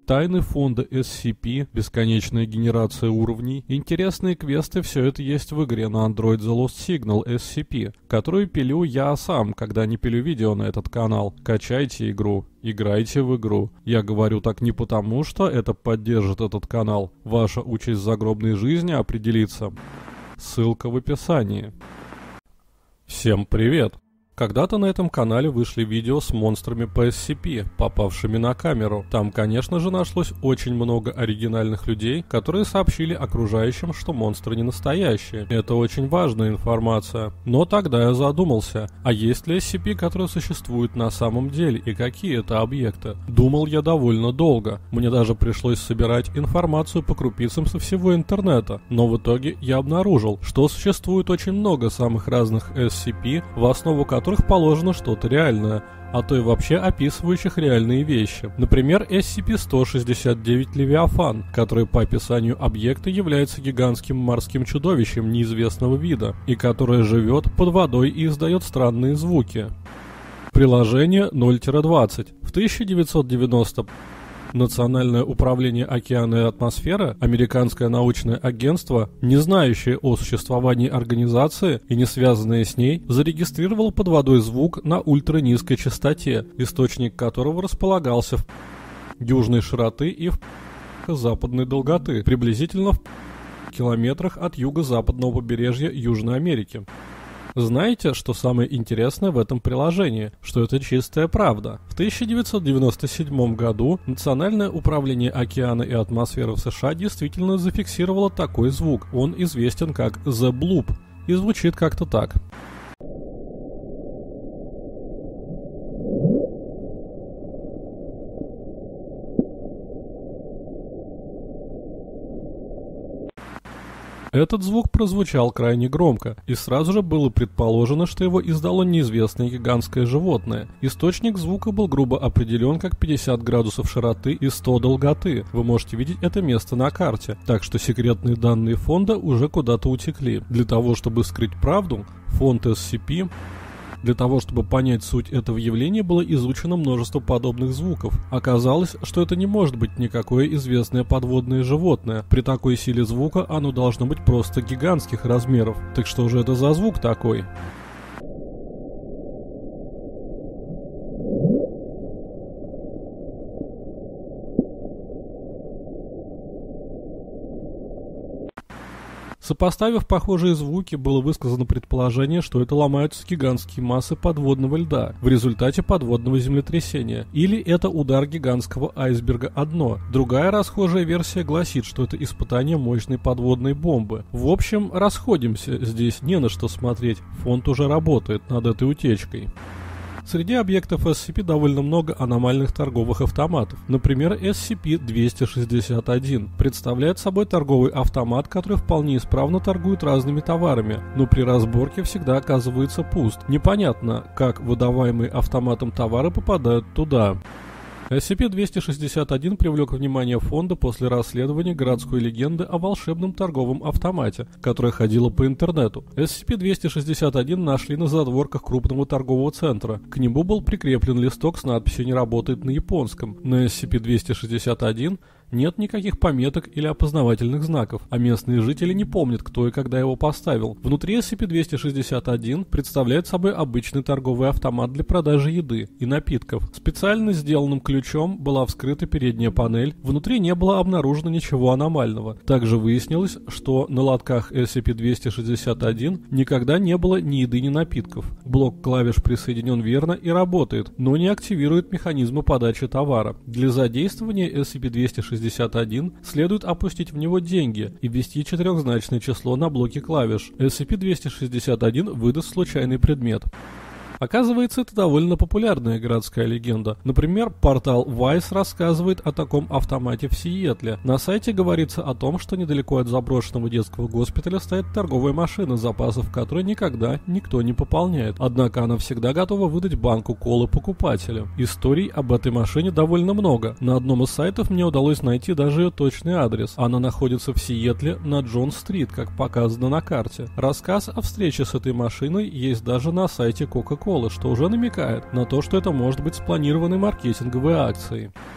тайны фонда SCP, бесконечная генерация уровней, интересные квесты — все это есть в игре на Android The Lost Signal SCP, которую пилю я сам, когда не пилю видео на этот канал. Качайте игру, играйте в игру. Я говорю так не потому, что это поддержит этот канал. Ваша участь в загробной жизни определится. Ссылка в описании. Всем привет! Когда-то на этом канале вышли видео с монстрами по SCP, попавшими на камеру. Там, конечно же, нашлось очень много оригинальных людей, которые сообщили окружающим, что монстры не настоящие. Это очень важная информация. Но тогда я задумался, а есть ли SCP, которые существуют на самом деле, и какие это объекты? Думал я довольно долго. Мне даже пришлось собирать информацию по крупицам со всего интернета. Но в итоге я обнаружил, что существует очень много самых разных SCP, в основу которых положено что-то реальное, а то и вообще описывающих реальные вещи. Например, SCP-169 Левиафан, который по описанию объекта является гигантским морским чудовищем неизвестного вида, и которое живет под водой и издает странные звуки. Приложение 0-20. В 1990 Национальное управление океана и атмосферы, американское научное агентство, не знающее о существовании организации и не связанное с ней, зарегистрировало под водой звук на ультранизкой частоте, источник которого располагался в южной широты и в западной долготы, приблизительно в километрах от юго-западного побережья Южной Америки. Знаете, что самое интересное в этом приложении? Что это чистая правда. В 1997 году Национальное управление океана и атмосферы в США действительно зафиксировало такой звук. Он известен как The Bloop и звучит как-то так. Этот звук прозвучал крайне громко, и сразу же было предположено, что его издало неизвестное гигантское животное. Источник звука был грубо определен как 50 градусов широты и 100 долготы. Вы можете видеть это место на карте, так что секретные данные фонда уже куда-то утекли. Для того, чтобы скрыть правду, фонд SCP... Для того, чтобы понять суть этого явления, было изучено множество подобных звуков. Оказалось, что это не может быть никакое известное подводное животное. При такой силе звука оно должно быть просто гигантских размеров. Так что же это за звук такой? Сопоставив похожие звуки, было высказано предположение, что это ломаются гигантские массы подводного льда в результате подводного землетрясения. Или это удар гигантского айсберга о дно. Другая расхожая версия гласит, что это испытание мощной подводной бомбы. В общем, расходимся, здесь не на что смотреть. Фонд уже работает над этой утечкой. Среди объектов SCP довольно много аномальных торговых автоматов. Например, SCP-261 представляет собой торговый автомат, который вполне исправно торгует разными товарами, но при разборке всегда оказывается пуст. Непонятно, как выдаваемые автоматом товары попадают туда. SCP-261 привлек внимание фонда после расследования городской легенды о волшебном торговом автомате, которая ходила по интернету. SCP-261 нашли на задворках крупного торгового центра. К нему был прикреплен листок с надписью «Не работает» на японском. На SCP-261 нет никаких пометок или опознавательных знаков, а местные жители не помнят, кто и когда его поставил. Внутри SCP-261 представляет собой обычный торговый автомат для продажи еды и напитков. Специально сделанным ключом была вскрыта передняя панель, внутри не было обнаружено ничего аномального. Также выяснилось, что на лотках SCP-261 никогда не было ни еды, ни напитков. Блок клавиш присоединен верно и работает, но не активирует механизмы подачи товара. Для задействования SCP-261 следует опустить в него деньги и ввести четырехзначное число на блоке клавиш. SCP-261 выдаст случайный предмет. Оказывается, это довольно популярная городская легенда. Например, портал Vice рассказывает о таком автомате в Сиэтле. На сайте говорится о том, что недалеко от заброшенного детского госпиталя стоит торговая машина, запасов которой никогда никто не пополняет. Однако она всегда готова выдать банку колы покупателю. Историй об этой машине довольно много. На одном из сайтов мне удалось найти даже ее точный адрес. Она находится в Сиэтле на Джон-стрит, как показано на карте. Рассказ о встрече с этой машиной есть даже на сайте Coca-Cola, что уже намекает на то, что это может быть спланированной маркетинговой акцией.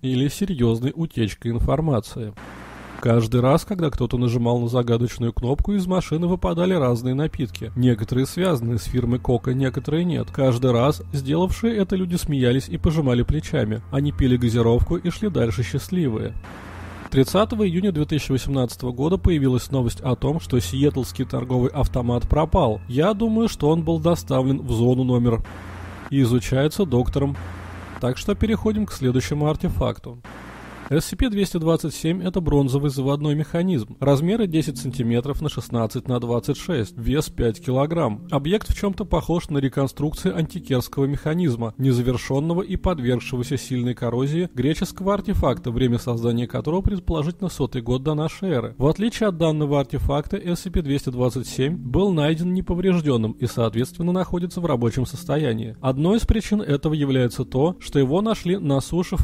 или серьезной утечкой информации. Каждый раз, когда кто-то нажимал на загадочную кнопку, из машины выпадали разные напитки. Некоторые связаны с фирмой Кока, некоторые нет. Каждый раз сделавшие это люди смеялись и пожимали плечами. Они пили газировку и шли дальше счастливые. 30 июня 2018 года появилась новость о том, что сиэтлский торговый автомат пропал. Я думаю, что он был доставлен в зону номер и изучается доктором. Так что переходим к следующему артефакту. SCP-227 – это бронзовый заводной механизм. Размеры 10 см на 16 на 26, вес 5 кг. Объект в чем-то похож на реконструкции антикерского механизма, незавершенного и подвергшегося сильной коррозии греческого артефакта, время создания которого предположительно 100-й год до нашей эры. В отличие от данного артефакта, SCP-227 был найден неповрежденным и, соответственно, находится в рабочем состоянии. Одной из причин этого является то, что его нашли на суше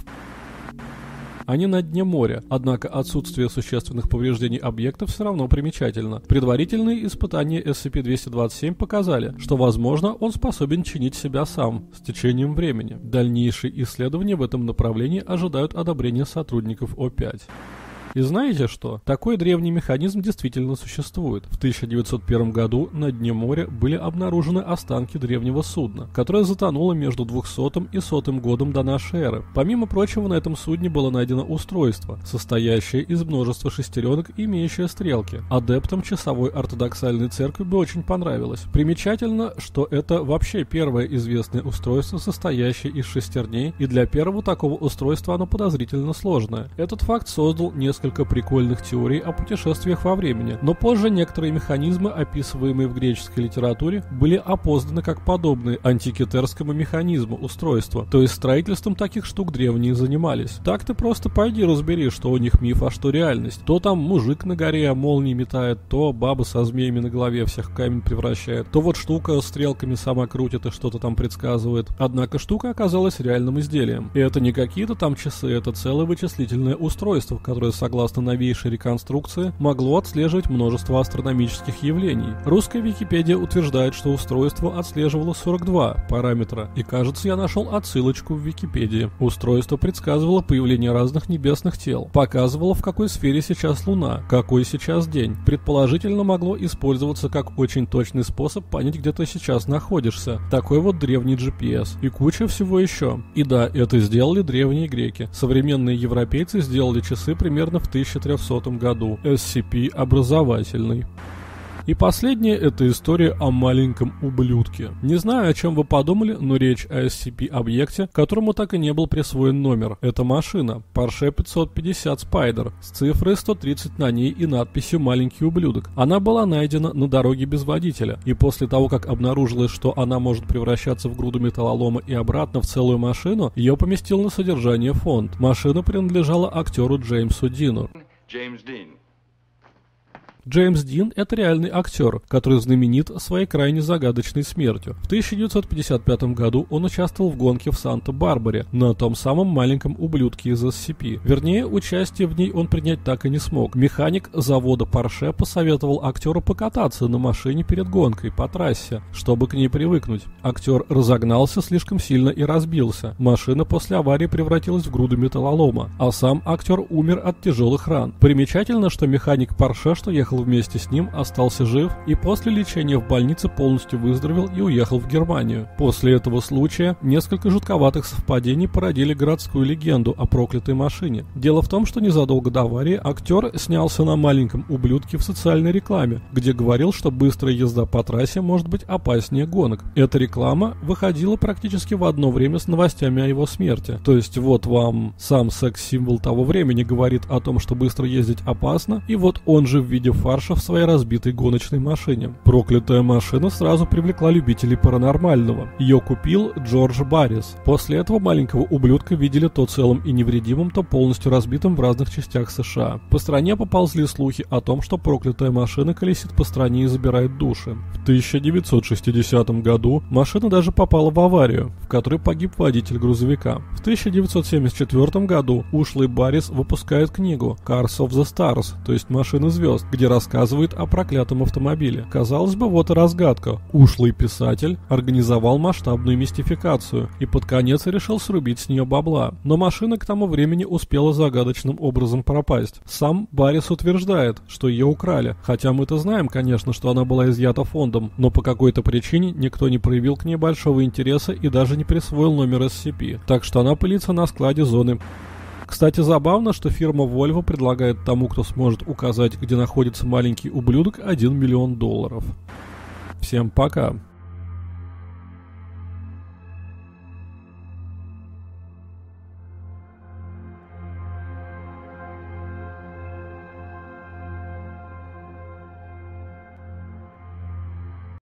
а не на дне моря, однако отсутствие существенных повреждений объекта все равно примечательно. Предварительные испытания SCP-227 показали, что, возможно, он способен чинить себя сам с течением времени. Дальнейшие исследования в этом направлении ожидают одобрения сотрудников О5. И знаете что? Такой древний механизм действительно существует. В 1901 году на дне моря были обнаружены останки древнего судна, которое затонуло между 200 и 100 годом до нашей эры. Помимо прочего, на этом судне было найдено устройство, состоящее из множества шестеренок и имеющее стрелки. Адептам часовой ортодоксальной церкви бы очень понравилось. Примечательно, что это вообще первое известное устройство, состоящее из шестерней, и для первого такого устройства оно подозрительно сложное. Этот факт создал несколько прикольных теорий о путешествиях во времени, но позже некоторые механизмы, описываемые в греческой литературе, были опознаны как подобные антикитерскому механизму устройства, то есть строительством таких штук древние занимались. Так ты просто пойди разбери, что у них миф, а что реальность. То там мужик на горе молнии метает, то баба со змеями на голове всех в камень превращает, то вот штука с стрелками сама крутит и что-то там предсказывает. Однако штука оказалась реальным изделием. И это не какие-то там часы, это целое вычислительное устройство, которое, согласно новейшей реконструкции, могло отслеживать множество астрономических явлений. Русская Википедия утверждает, что устройство отслеживало 42 параметра, и кажется, я нашел отсылочку в Википедии. Устройство предсказывало появление разных небесных тел, показывало, в какой сфере сейчас Луна, какой сейчас день. Предположительно, могло использоваться как очень точный способ понять, где ты сейчас находишься. Такой вот древний GPS. И куча всего еще. И да, это сделали древние греки. Современные европейцы сделали часы примерно в 1300 году. SCP образовательный. И последнее — это история о маленьком ублюдке. Не знаю, о чем вы подумали, но речь о SCP-объекте, которому так и не был присвоен номер. Это машина Porsche 550 Spider с цифрой 130 на ней и надписью «Маленький ублюдок». Она была найдена на дороге без водителя, и после того, как обнаружилось, что она может превращаться в груду металлолома и обратно в целую машину, ее поместил на содержание фонд. Машина принадлежала актеру Джеймсу Дину. Джеймс Дин – это реальный актер, который знаменит своей крайне загадочной смертью. В 1955 году он участвовал в гонке в Санта-Барбаре на том самом маленьком ублюдке из SCP. Вернее, участие в ней он принять так и не смог. Механик завода Porsche посоветовал актеру покататься на машине перед гонкой по трассе, чтобы к ней привыкнуть. Актер разогнался слишком сильно и разбился. Машина после аварии превратилась в груду металлолома, а сам актер умер от тяжелых ран. Примечательно, что механик Porsche, что ехал вместе с ним, остался жив и после лечения в больнице полностью выздоровел и уехал в Германию. После этого случая несколько жутковатых совпадений породили городскую легенду о проклятой машине. Дело в том, что незадолго до аварии актер снялся на маленьком ублюдке в социальной рекламе, где говорил, что быстрая езда по трассе может быть опаснее гонок. Эта реклама выходила практически в одно время с новостями о его смерти. То есть вот вам сам секс-символ того времени говорит о том, что быстро ездить опасно, и вот он же в виде фарша в своей разбитой гоночной машине. Проклятая машина сразу привлекла любителей паранормального. Ее купил Джордж Баррис. После этого маленького ублюдка видели то целым и невредимым, то полностью разбитым в разных частях США. По стране поползли слухи о том, что проклятая машина колесит по стране и забирает души. В 1960 году машина даже попала в аварию, в которой погиб водитель грузовика. В 1974 году ушлый Баррис выпускает книгу Cars of the Stars, то есть «Машины звезд», где рассказывает о проклятом автомобиле. Казалось бы, вот и разгадка. Ушлый писатель организовал масштабную мистификацию и под конец решил срубить с нее бабла. Но машина к тому времени успела загадочным образом пропасть. Сам Баррис утверждает, что ее украли, хотя мы-то знаем, конечно, что она была изъята фондом, но по какой-то причине никто не проявил к ней большого интереса и даже не присвоил номер SCP, так что она пылится на складе зоны. Кстати, забавно, что фирма Volvo предлагает тому, кто сможет указать, где находится маленький ублюдок, $1 миллион. Всем пока.